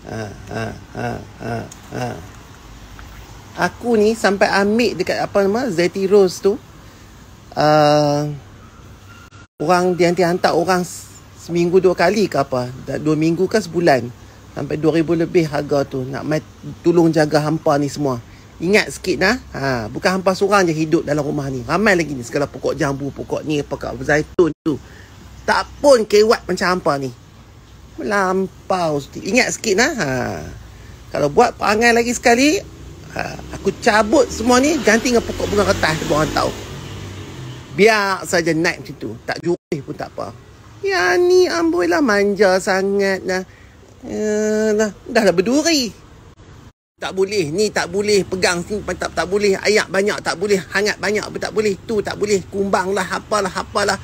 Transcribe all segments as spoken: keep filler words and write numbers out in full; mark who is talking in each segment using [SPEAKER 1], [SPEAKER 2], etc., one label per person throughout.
[SPEAKER 1] Ha, ha, ha, ha, ha. Aku ni sampai ambil dekat apa nama Zeti Rose tu. Uh, orang dia nanti hantar orang seminggu dua kali ke apa. Dua minggu ke sebulan. Sampai dua ribu lebih harga tu. Nak mai tolong jaga hampa ni semua. Ingat sikit nah. Ha, bukan hampa seorang je hidup dalam rumah ni. Ramai lagi ni. Segala pokok jambu, pokok ni, pokok zaitun tu. Tak pun kewat macam hampa ni. Melampau. Ingat sikit nah. Ha. Kalau buat perangai lagi sekali, ha, aku cabut semua ni, ganti dengan pokok bunga kertas. Orang tahu. Biar saja naik macam tu. Tak jurih pun tak apa. Ya ni amboi lah manja sangat dah. Ya, dah, dah lah berduri. Tak boleh. Ni tak boleh. Pegang sini tak, tak boleh. Ayak banyak tak boleh. Hangat banyak pun tak boleh. Tu tak boleh. Kumbang lah. Apalah. Apalah.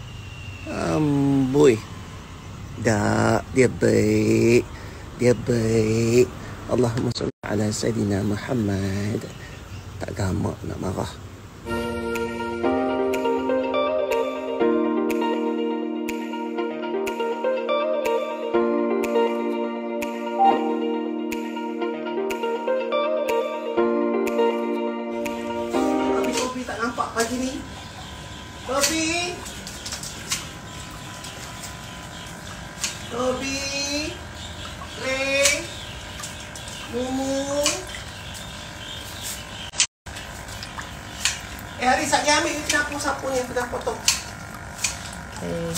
[SPEAKER 1] Amboi. Tak, dia baik. Dia baik. Allahumma salli ala Sayyidina Muhammad. Tak gamak nak marah. Kopi tak nampak pagi ni. Kopi. Tobi, Ray, Mumu. Eh, hari saya ambil ni sapu-sapu ni, aku dah potong. Eh.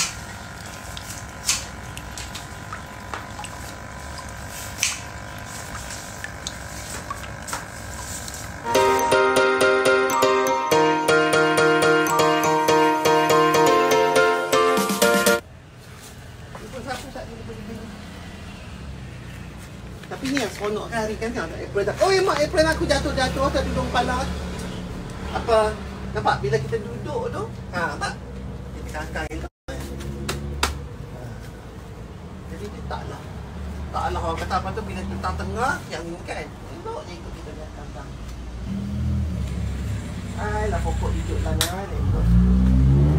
[SPEAKER 1] Tapi ni yang seronok kan hari kan ada apron. Oh mak, apron aku jatuh-jatuh tak tudung kepala. Apa? Nampak bila kita duduk tu? Ha, nampak? Kita kangkang itu. Ha. Jadi dia taklah. Taklah orang kata apa tu bila tentang tengah yang ni kan. Elok je ikut kita lihat kangkang. Alah pokok hijau tanah elok.